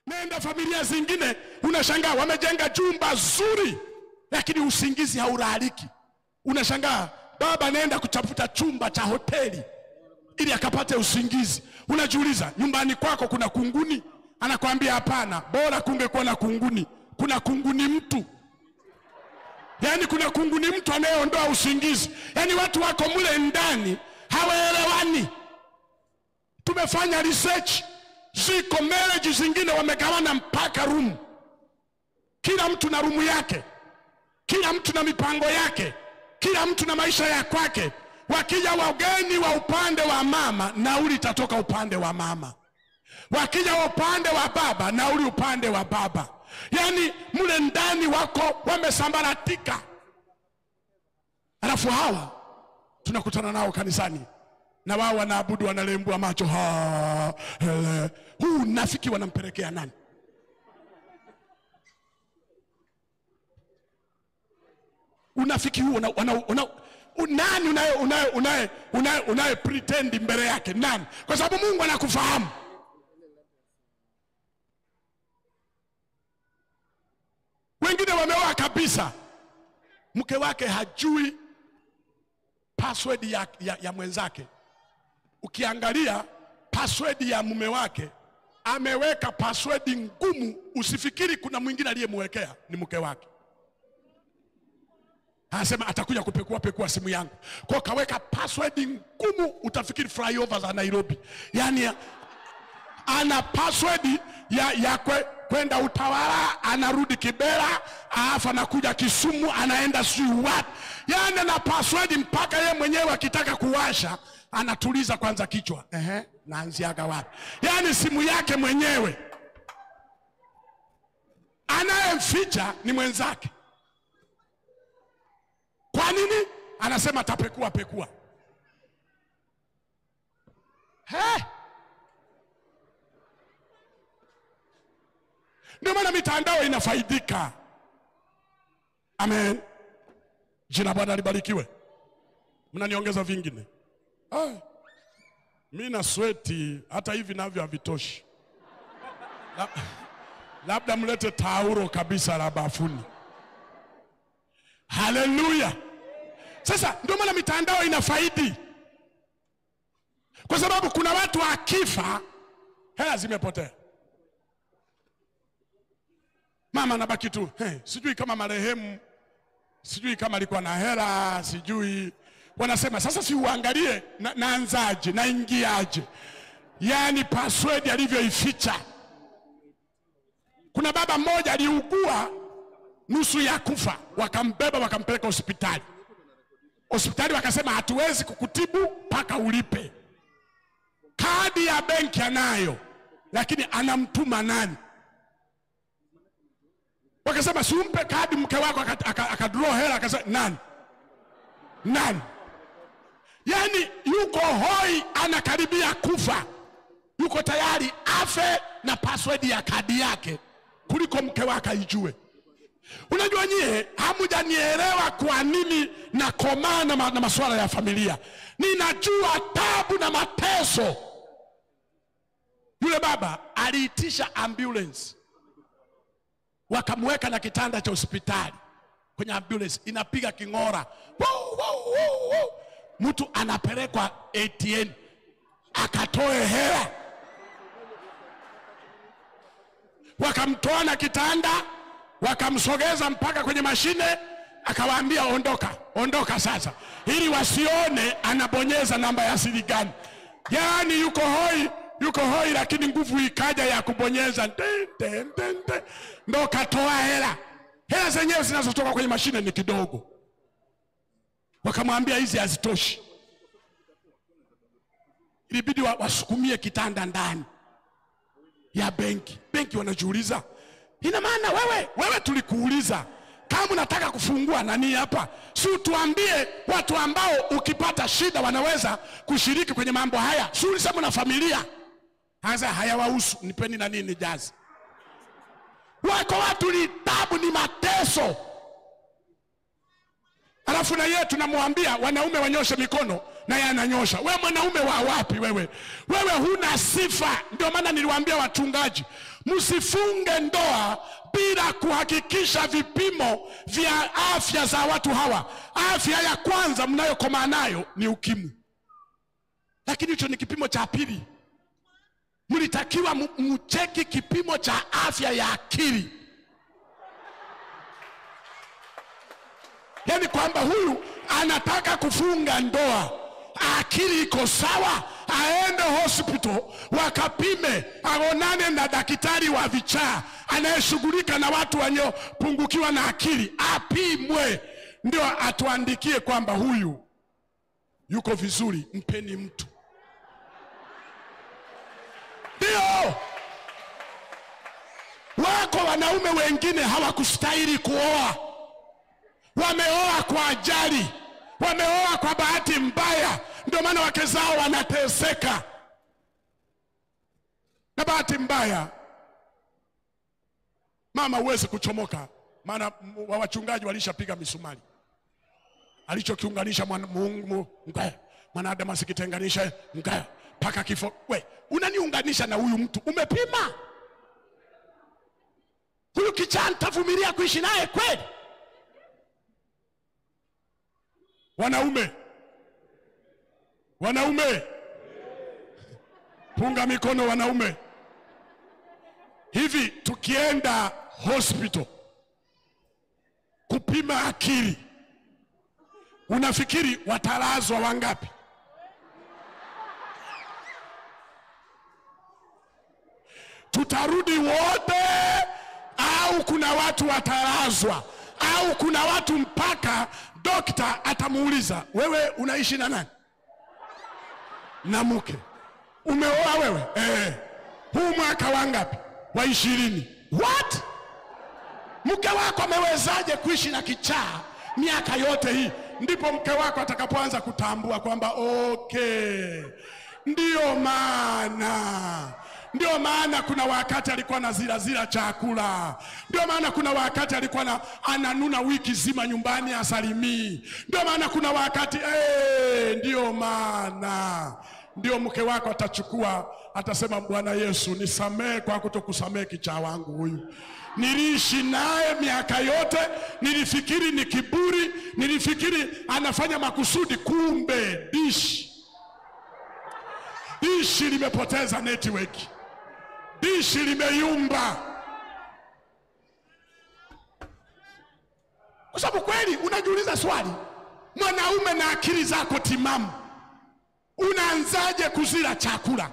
Nenda familia zingine unashangaa wamejenga jumba zuri lakini usingizi haurariki. Unashangaa baba anaenda kutafuta chumba cha hoteli ili akapate usingizi. Unajiuliza nyumbani kwako kuna kunguni? Anakuambia hapana, bora kungekuwa na kunguni. Kuna kunguni mtu. Yaani kuna kunguni mtu anayeondoa usingizi. Yaani watu wako mule ndani hawaelewani. Tumefanya research, ziko marriage zingine wamegawana mpaka room. Kila mtu na room yake. Kila mtu na mipango yake. Kila mtu na maisha ya kwake. Wakija wageni wa upande wa mama, nauli itatoka upande wa mama. Wakija wa upande wa baba, nauli upande wa baba. Yaani mule ndani wako wamesambaratika. Alafu hawa tunakutana nao kanisani na wao wanaabudu, wanalembua macho. Huu nafiki wanampelekea nani? Unafiki huu nani unaye pretend mbele yake? Nani? Kwa sababu Mungu anakufahamu. Wengine wameoa kabisa, mke wake hajui password ya mwenzake. Ukiangalia password ya mume wake, ameweka password ngumu, usifikiri kuna mwingine aliyemwekea, ni mke wake. Anasema atakuja kupekua simu yangu. Kwa kaweka password ngumu, utafikiri flyover za Nairobi. Yaani ana password ya kwenda Utawala, anarudi Kibera, alafu anakuja Kisumu, anaenda sijui wapi. Yaani ana password mpaka yeye mwenyewe akitaka kuwasha anatuliza kwanza kichwa. Naanziaga wapi? Yaani simu yake mwenyewe. Anayemficha ni mwenzake. Kwa nini? Anasema atapekua. Ndio maana mitandao inafaidika. Amen. Jina Bwana libarikiwe. Mnaniongeza vingine. Mimi na sweti hata hivi navyo havitoshi. Labda mlete taulo kabisa la bafuni. Haleluya. Sasa ndio maana mitandao inafaidi. Kwa sababu kuna watu akifa hela zimepotea. Mama anabaki tu, sijui kama marehemu, sijui kama alikuwa na hela, sijui. Wanasema sasa si uangalie naanzaje, naingiaje. Yaani password alivyoificha. Kuna baba mmoja aliugua nusu ya kufa, wakambeba wakampeleka hospitali. Hospitali wakasema hatuwezi kukutibu mpaka ulipe. Kadi ya benki anayo, lakini anamtuma nani? Wakasema si umpe kadi mke wako akadraw hela, akasema nani? Yaani yuko hoi, anakaribia kufa, yuko tayari afe na password ya kadi yake kuliko mke wake aijue. Unajua nyie hamujanielewa kwa nini nakomana na masuala ya familia. Ninajua tabu na mateso. Yule baba aliitisha ambulance, wakamweka na kitanda cha hospitali kwenye ambulance, inapiga kingora. Mtu anapelekwa ATM akatoe hela. Wakamtoa na kitanda, wakamsogeza mpaka kwenye mashine, akawaambia ondoka sasa, ili wasione anabonyeza namba ya siri gani. Yaani yuko hoi lakini nguvu ikaja ya kubonyeza ndo katoa hela. Hela zenyewe zinazotoka kwenye mashine ni kidogo. Wakamwambia hizi hazitoshi. Ilibidi wasukumie kitanda ndani ya benki. Benki wanajiuliza, ina maana wewe tulikuuliza kama unataka kufungua nani hapa, si utuambie watu ambao ukipata shida wanaweza kushiriki kwenye mambo haya. Si ulisema na familia? Hasa hayawahusu, nipeni na nini jazi. Wako watu ni tabu, ni mateso. Alafu na yeye tunamwambia wanaume wanyoshe mikono, na yeye ananyosha. Wewe mwanaume wa wapi wewe? Wewe huna sifa. Ndio maana niliwaambia wachungaji, msifunge ndoa bila kuhakikisha vipimo vya afya za watu hawa. Afya ya kwanza mnayokoma nayo ni ukimwi, lakini hicho ni kipimo cha pili. Mlitakiwa mcheki kipimo cha afya ya akili. Yaani kwamba huyu anataka kufunga ndoa, akili iko sawa, aende hospital wakapime, aonane na daktari wa vichaa anayeshughulika na watu waliopungukiwa na akili, apimwe, ndio atuandikie kwamba huyu yuko vizuri, mpeni mtu. Ndio wako wanaume wengine hawakustahili kuoa, wameoa kwa ajali, wameoa kwa bahati mbaya, ndio maana wake zao wanateseka. Na bahati mbaya mama huwezi kuchomoka, maana wachungaji walishapiga misumari. Alichokiunganisha Mungu mwanadamu asikitenganisha mpaka kifo. We, unaniunganisha na huyu mtu, umepima? Huyu kichaa nitavumilia kuishi naye kweli? Wanaume punga mikono wanaume. Hivi tukienda hospital kupima akili, unafikiri watalazwa wangapi? Tutarudi wote au kuna watu watalazwa, au kuna watu mpaka dokta atamuuliza, wewe unaishi na nani? Na mke. Umeoa wewe? Huu mwaka wangapi? Wa 20. What? Mke wako amewezaje kuishi na kichaa miaka yote hii? Ndipo mke wako atakapoanza kutambua kwamba okay, ndio maana kuna wakati alikuwa na zila chakula. Ndio maana kuna wakati alikuwa ananuna wiki zima nyumbani asalimii. Ndio maana kuna wakati ndio mke wako atachukua, atasema, Bwana Yesu nisamehe kwa kutokusamehe kichaa wangu huyu. Niliishi naye miaka yote, nilifikiri ni kiburi, nilifikiri anafanya makusudi, kumbe dishi limepoteza network. Dishi limeyumba. Kwa sababu kweli unajiuliza swali, mwanaume na akili zako timamu, unaanzaje kuzila chakula?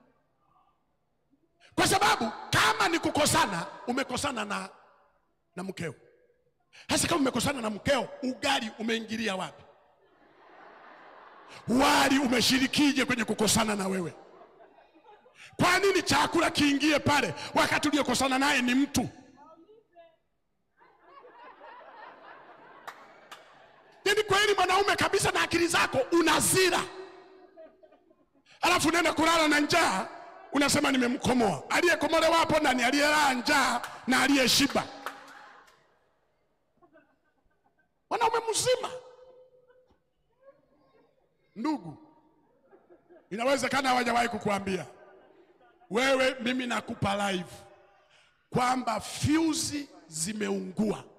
Kwa sababu kama ni kukosana, umekosana na mkeo. Hasa kama umekosana na mkeo, ugali umeingilia wapi? Wali umeshirikije kwenye kukosana na wewe? Kwa nini chakula kiingie pale wakati uliokosana naye ni mtu? Yaani kweli mwanaume kabisa na akili zako unazira, alafu nenda kulala na njaa, unasema nimemkomoa. Aliyekomolewa hapo ndani, aliyelala njaa na aliyeshiba. Mwanaume mzima. Ndugu, inawezekana hawajawahi kukuambia wewe, mimi nakupa live kwamba fuse zimeungua.